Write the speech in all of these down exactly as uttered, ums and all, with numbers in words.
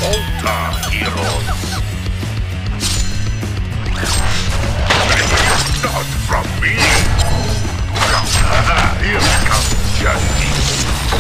falter, heroes. Not from me. Here comes justice.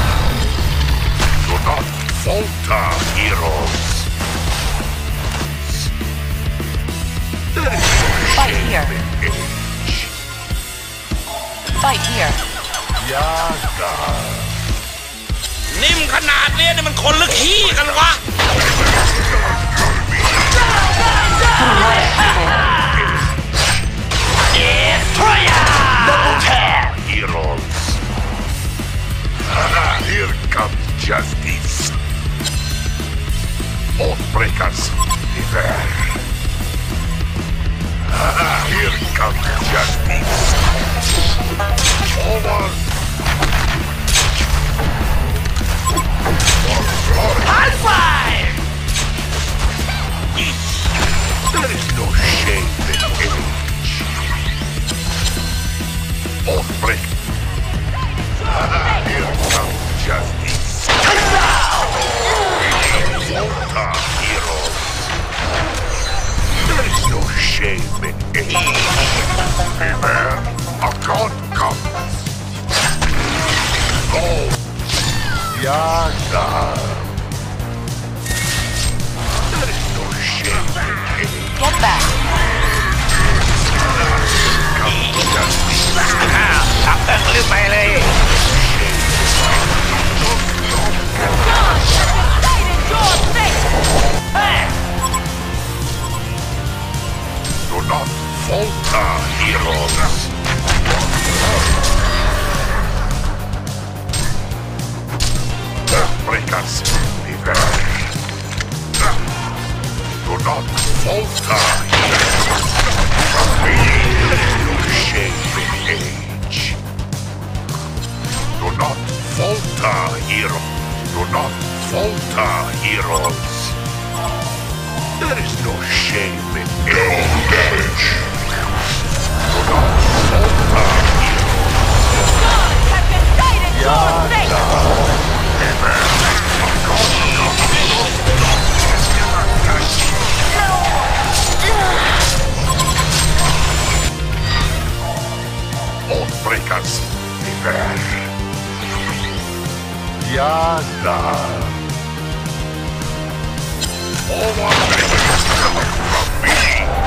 Do not falter, heroes. Fight here. Fight here. Yaga. นิ่มขนาดนี้นี่มันคนหรือขี้กันวะ Double tap! Heroes. Here comes justice. Oathbreakers, beware. Here comes justice. Forward. High five! There is no shame in age. Oathbreak. Here comes justice. Falter, heroes. There is no shame in age. Beware, a god comes. Oh, Yaga. There is no shame in age. Get back. Come justice. ทับเติ้งลืมไปเลย Do not falter, heroes. Earthbreakers, beware. Do not falter, heroes. From me, there is no shame in age. Do not falter, hero. Do not falter, heroes. There is no shame in age. Do not falter, heroes. God has decided your fate. Oathbreakers, beware. Yaga. Forward from me.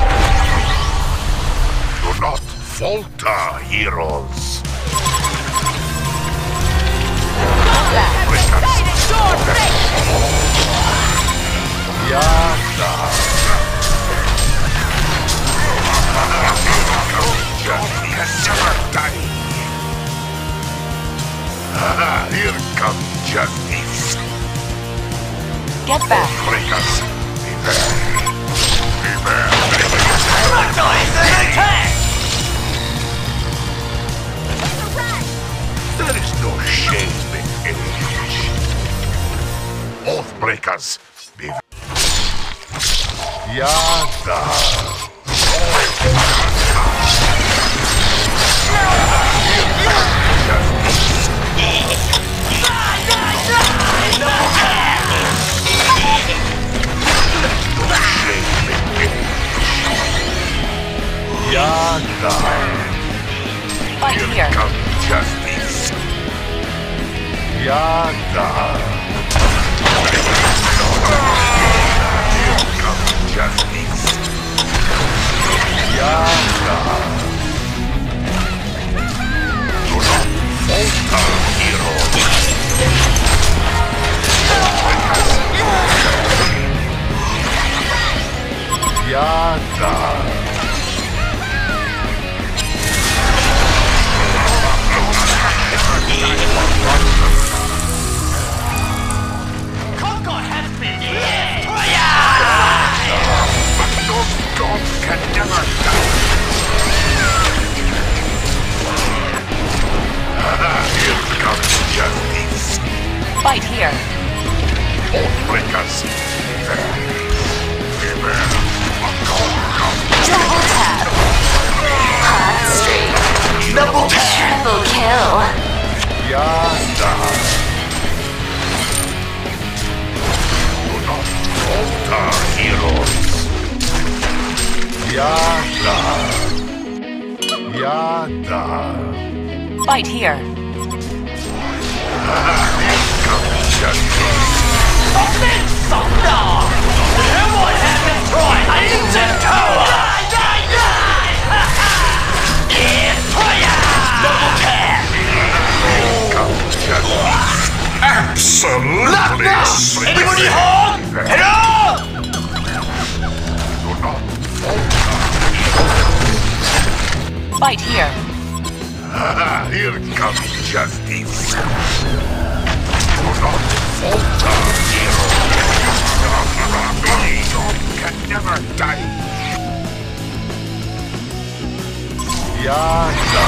Do not falter, heroes. God has decided your fate. Yaga. God can never die. Here comes justice. Get back. Breakers, beware. Beware. noise and attack! There is no shame in age. Oathbreakers, beware. Yaga. Yaga. Fight Here here. comes justice. Yaga. Here comes justice. Yaga. Do not falter, heroes. Yaga. Coco has been hit! But those dogs can never die. Here comes justice. Fight here. Oathbreakers, beware. Beware. A god comes. Double tap. Hot streak. Double tap. Triple kill. Yaga. Do not Yada. Fight here. Absolutely. Anybody home? Hello? Do not Fight here. Ah, here comes justice. Do not falter, hero. Your can never die. Yada.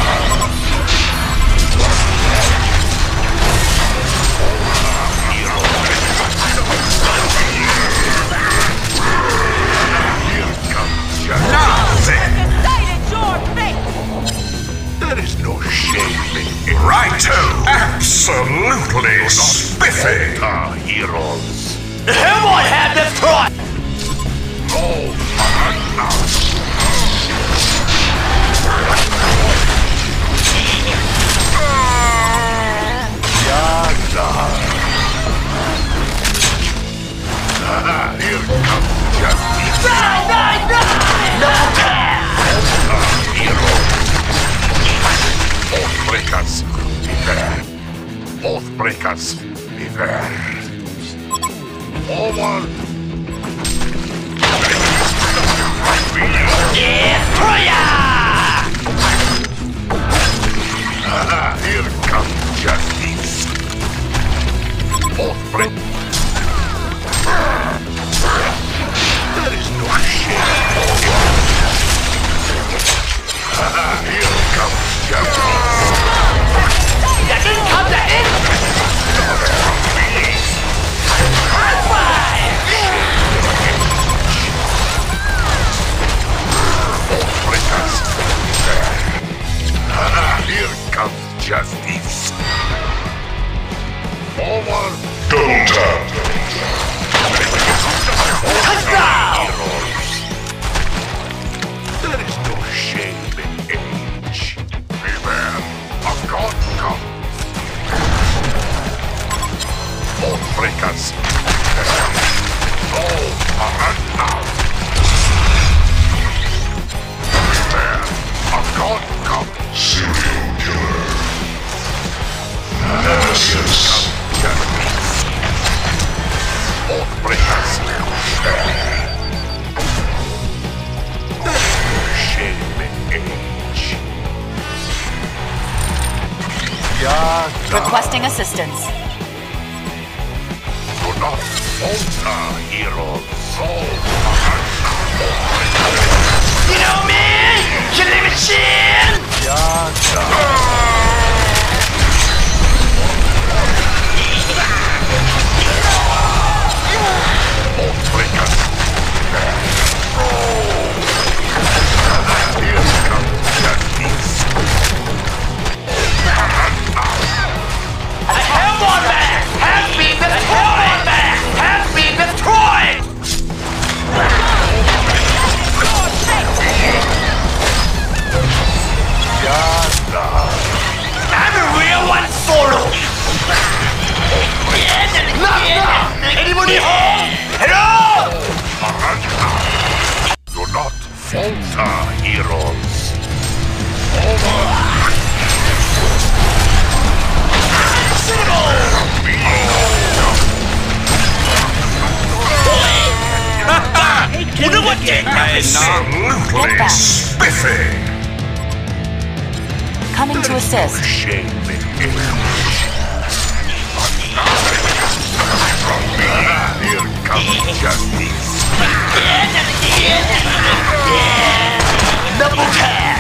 Here comes justice. There is no shame in it. Righto! Absolutely spiffy! Our heroes. Hellboy had this toy! Oh, Yada. Ah, here comes justice. Die, die, die! Our heroes. Oathbreakers, beware. Oathbreakers, beware. Forward. Destroyer! Ah, here comes justice. Oathbreak. There is no shame. Ah, here comes justice. That didn't come to him! High five! Oathbreakers. Ah, here comes justice. Forward. Double tap! Touchdown! Heroes. There is no shame in age. Beware, a god comes. Oathbreakers. Oh, now. Beware, a god comes. Serial killer. Nemesis. Justice. Oathbreakers. Shame in age. Yada. Requesting assistance. Do not falter, heroes. You know me? Killing machine! Yada. Oathbreakers. Here comes justice. A Hellboy man has been destroyed! Man has been destroyed! Yada. I'm a real one solo! Knock, knock! Anybody home? Hello? Do not falter, heroes. You know what game that is? Absolutely Get back. spiffy! Coming to assist. Shame in age. Here comes justice. Double tap!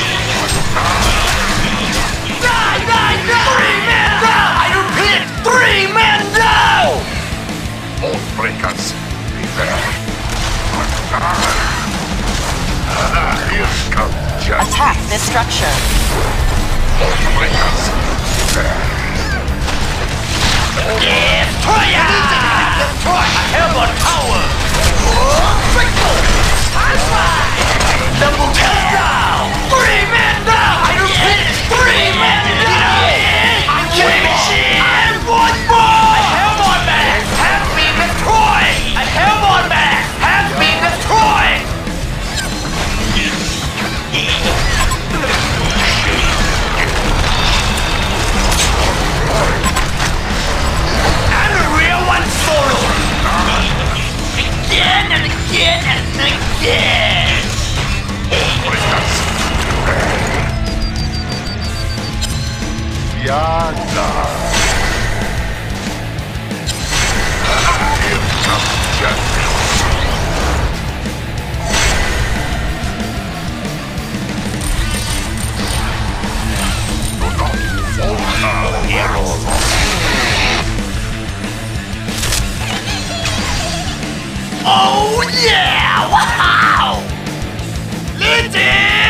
Die, die, die! Three men down! I repeat, three men down! Oathbreakers, beware. Here comes justice. Attack this structure. Oathbreakers, beware. Destroyer! Destroy a Hellboy tower! Oh, trickle! High five! Double tap! Oh yeah! Wow! Lit it!